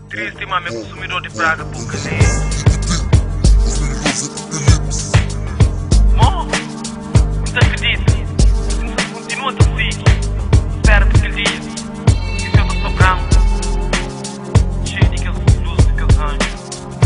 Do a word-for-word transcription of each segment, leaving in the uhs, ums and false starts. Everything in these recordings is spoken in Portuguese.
Triste, mami, consumidor de praga, pouca nem. Mo, não acredita? Continua a tossir. Espera por aquele dia. Esse é o teu branco. Cheio daqueles luzes, daqueles anjos.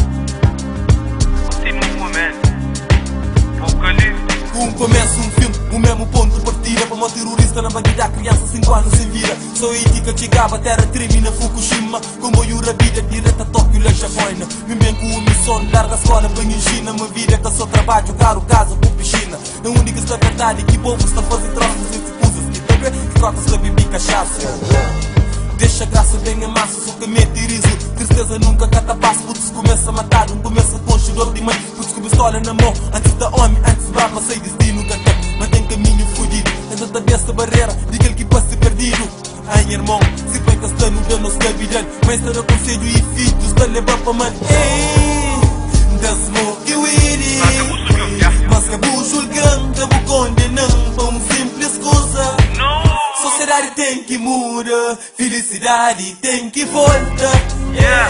Continua, man. Apocalipse. Um começa um filme, o mesmo ponto de partida. Para uma terrorista na banquilha, criança cinco anos sem vida. Sou ética, chegava, terra treme na Fukushima. Como eu a vida, direta a Tóquio, la Japona. Me bem com o missão, larga a escola, banho em China. Uma vida que só trabalho, caro, casa, por piscina. A única está verdade, que povo está fazendo troças e escusas. E também, que trocas a beber cachaça. Deixa a graça bem a massa, só que mentirizo. Tristeza nunca cata passo, puto se começa a matar. Um começa com chegou de mãe, puto com pistola na mão. Antes da homem, antes de barba, sei destino, nunca tem. Mas tem caminho fugido, tenta da essa barreira, diga ele que pode ser perdido. Ai irmão, se bem que está no dano, se cavidando. Mas estar a conselho e filhos, está a levar para mano. Ei, da smoke eu iria. Mas acabou julgando, acabou condenando para uma simples coisa. Sociedade tem que mudar, felicidade tem que voltar. Yeah.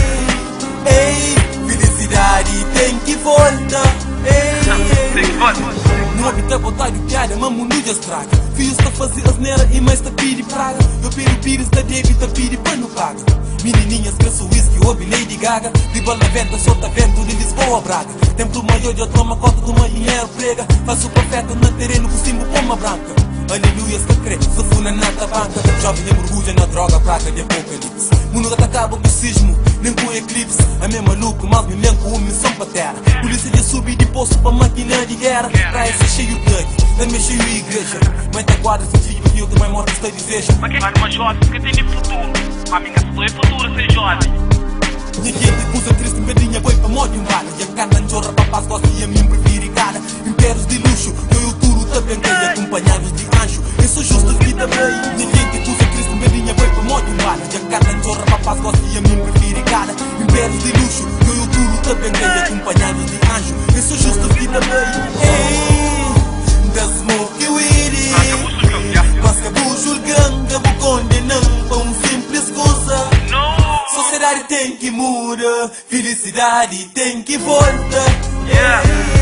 Ei, felicidade tem que voltar. Ei, tem que voltar. não habita vontade de piada, mas mundo já estraga. Filhos está a fazer asneira e mais está a pedir praga. Eu piro pires da débita, pide para não paga. Menininhas que sou whisky, ouve Lady Gaga. De bola venta, solta vento de Lisboa, Braga. Templo maior, eu tomo cota de uma dinheiro prega. Faço profeta no terreno com símbolo pomba branca. Aleluia, se crê, se funa nata banca. Jovem é mergulha na droga, praga de apocalipse. Mundo que acaba com o sismo, nem com eclipse. A mesma maluco, mas me lembro com missão para terra. Polícia de subir de poço para máquina de guerra. Praia se cheio de thug, também cheio de igreja. Mãe da guarda, se filho do rio, também morte está a desejo. Mas quem faz uma jovem que tem de futuro? A minha só é futuro ser jovem. Ninguém te usa triste, pedrinha, boi para morte um bala. E a carta de jorra, papás gosta e a mim prefere cara. Impérios de luxo, eu e o turo também tenho acompanhados de anjo. Eu sou justo vida bem. Ninguém te usa triste, pedrinha, boi para morte um bala. E a carta de jorra, papás gosta e a mim prefere cara. Impérios de luxo, eu e o turo também tenho acompanhados de anjo. Eu sou justo vida bem. Ei, da smoke eu iria. Mas acabou julgando, acabou condenando para um simples coisa. Sociedade tem que mudar, felicidade tem que voltar. Yeah.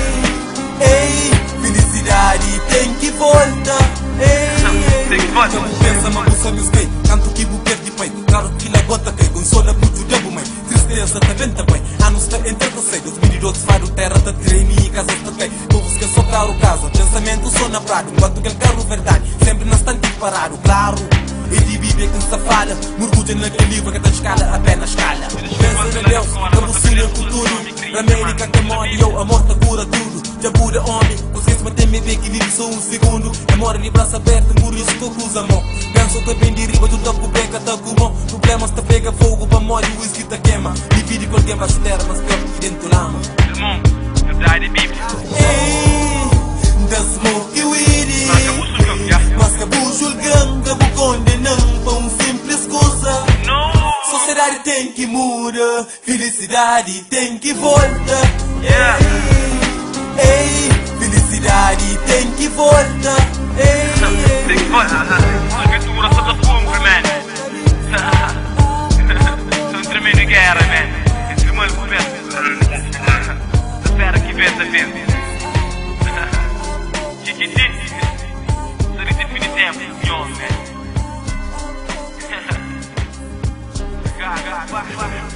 Ei, ei, felicidade tem que voltar. Ei, tem que voltar. Quando pensa, mas você me esquei. Canto que vou perder pai. Claro que na gota cai, consola muito de mãe. Tristeza tá vendo bem. Anos tá entre você. Os meninos faro terra tá treme e casa tá cai. Povos que só caro casa. Pensamento só na prado. Enquanto que carro verdade. Sempre na estante parado, claro. E de Bíblia que se fala, mergulha naquele livro que está escala, apenas escala. Pensa na Deus, revoluciona o futuro. Na América que morre, eu, a morte cura tudo. Já cura homem, consciência manter me bem que vive só um segundo. Amor de braço aberto, curioso com cruz amor. Penso que bem de riba, tu tá com beca, tá com mão. Problemas tá pega fogo, pra morrer, o whisky tá queima. Divide com alguém pra terra, mas pior que dentro do lama. Irmão, eu dá de Bíblia. Ei, da smoke eu iria. Mas acabou julgando, acabou condenando para um simples coisa. Sociedade tem que mudar, felicidade tem que voltar. Yeah. Ei, ei, felicidade tem que voltar. Ei, tem que voltar. Escritura só da fome, man. São tremendo guerra, man. Entre mãe e mulher. Espera que vês a vez. Seria definitivamente melhor, né? Gaga,